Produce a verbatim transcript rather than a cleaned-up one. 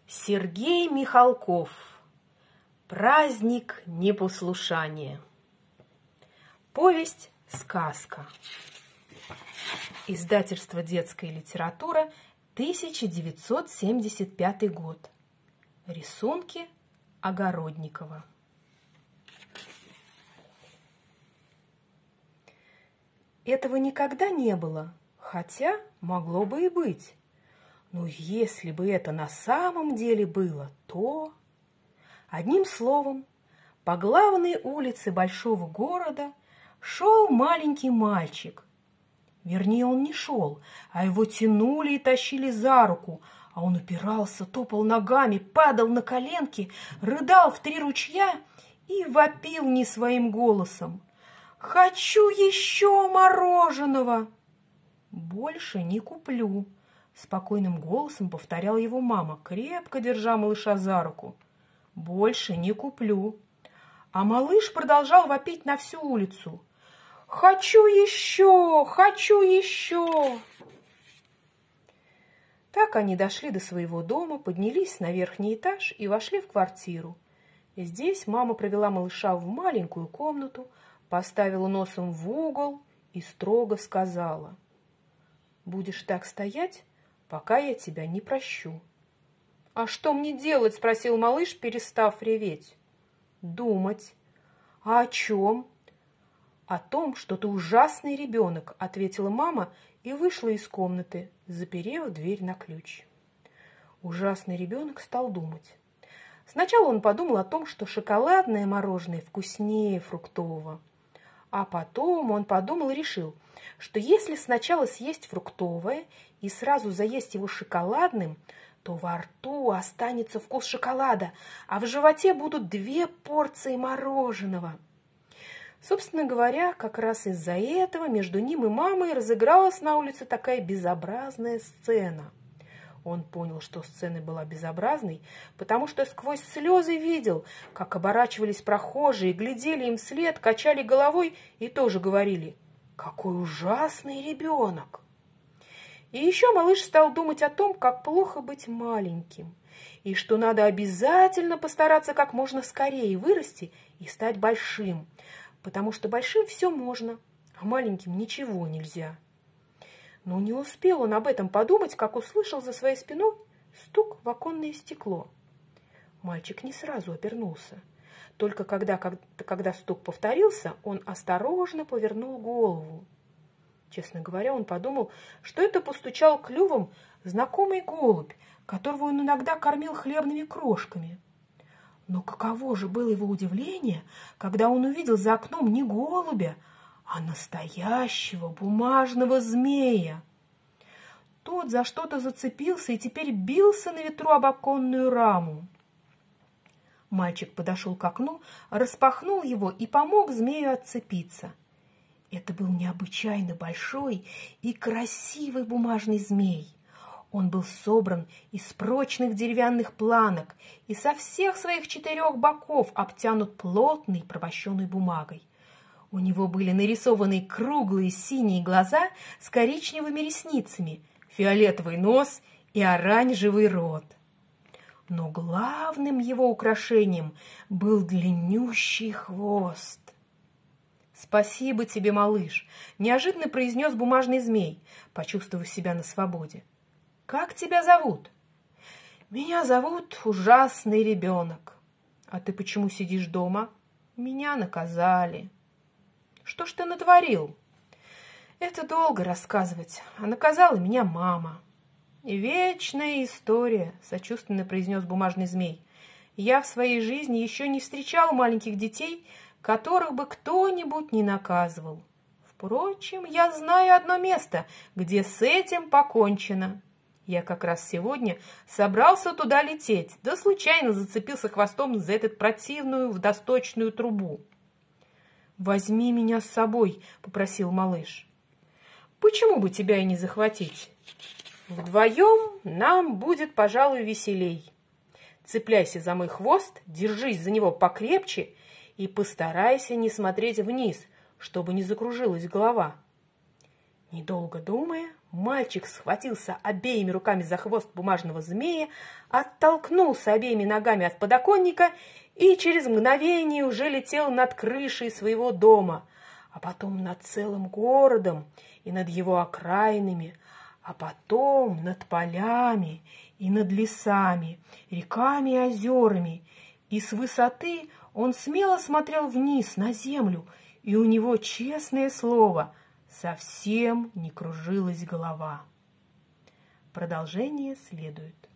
Сергей Михалков. Праздник непослушания. Повесть-сказка. Издательство «Детская литература», тысяча девятьсот семьдесят пятый год. Рисунки Огородникова. Этого никогда не было, хотя могло бы и быть. Но если бы это на самом деле было, то... Одним словом, по главной улице большого города шел маленький мальчик. Вернее, он не шел, а его тянули и тащили за руку, а он упирался, топал ногами, падал на коленки, рыдал в три ручья и вопил не своим голосом: «Хочу еще мороженого!» «Больше не куплю», — спокойным голосом повторяла его мама, крепко держа малыша за руку. «Больше не куплю». А малыш продолжал вопить на всю улицу: «Хочу еще! Хочу еще!» Так они дошли до своего дома, поднялись на верхний этаж и вошли в квартиру. Здесь мама провела малыша в маленькую комнату, поставила носом в угол и строго сказала: «Будешь так стоять, пока я тебя не прощу». «А что мне делать?» – спросил малыш, перестав реветь. «Думать». «А о чем?» «О том, что ты ужасный ребенок», – ответила мама и вышла из комнаты, заперев дверь на ключ. Ужасный ребенок стал думать. Сначала он подумал о том, что шоколадное мороженое вкуснее фруктового. А потом он подумал и решил, что если сначала съесть фруктовое и сразу заесть его шоколадным, то во рту останется вкус шоколада, а в животе будут две порции мороженого. Собственно говоря, как раз из-за этого между ним и мамой разыгралась на улице такая безобразная сцена. Он понял, что сцена была безобразной, потому что сквозь слезы видел, как оборачивались прохожие, глядели им вслед, качали головой и тоже говорили: «Какой ужасный ребенок!» И еще малыш стал думать о том, как плохо быть маленьким, и что надо обязательно постараться как можно скорее вырасти и стать большим, потому что большим все можно, а маленьким ничего нельзя. Но не успел он об этом подумать, как услышал за своей спиной стук в оконное стекло. Мальчик не сразу обернулся. Только когда, когда, когда стук повторился, он осторожно повернул голову. Честно говоря, он подумал, что это постучал клювом знакомый голубь, которого он иногда кормил хлебными крошками. Но каково же было его удивление, когда он увидел за окном не голубя, а настоящего бумажного змея. Тот за что-то зацепился и теперь бился на ветру об оконную раму. Мальчик подошел к окну, распахнул его и помог змею отцепиться. Это был необычайно большой и красивый бумажный змей. Он был собран из прочных деревянных планок и со всех своих четырех боков обтянут плотной промощенной бумагой. У него были нарисованы круглые синие глаза с коричневыми ресницами, фиолетовый нос и оранжевый рот. Но главным его украшением был длиннющий хвост. «Спасибо тебе, малыш», – неожиданно произнес бумажный змей, почувствовав себя на свободе. «Как тебя зовут?» «Меня зовут Ужасный ребенок». «А ты почему сидишь дома?» «Меня наказали». «Что ж ты натворил?» «Это долго рассказывать, а наказала меня мама». «Вечная история», – сочувственно произнес бумажный змей. «Я в своей жизни еще не встречал маленьких детей, которых бы кто-нибудь не наказывал. Впрочем, я знаю одно место, где с этим покончено. Я как раз сегодня собрался туда лететь, да случайно зацепился хвостом за эту противную водосточную трубу». «Возьми меня с собой», — попросил малыш. «Почему бы тебя и не захватить? Вдвоем нам будет, пожалуй, веселей. Цепляйся за мой хвост, держись за него покрепче и постарайся не смотреть вниз, чтобы не закружилась голова». Недолго думая, Мальчик схватился обеими руками за хвост бумажного змея, оттолкнулся обеими ногами от подоконника и через мгновение уже летел над крышей своего дома, а потом над целым городом и над его окраинами, а потом над полями и над лесами, реками и озерами. И с высоты он смело смотрел вниз на землю, и у него, честное слово, совсем не кружилась голова. Продолжение следует.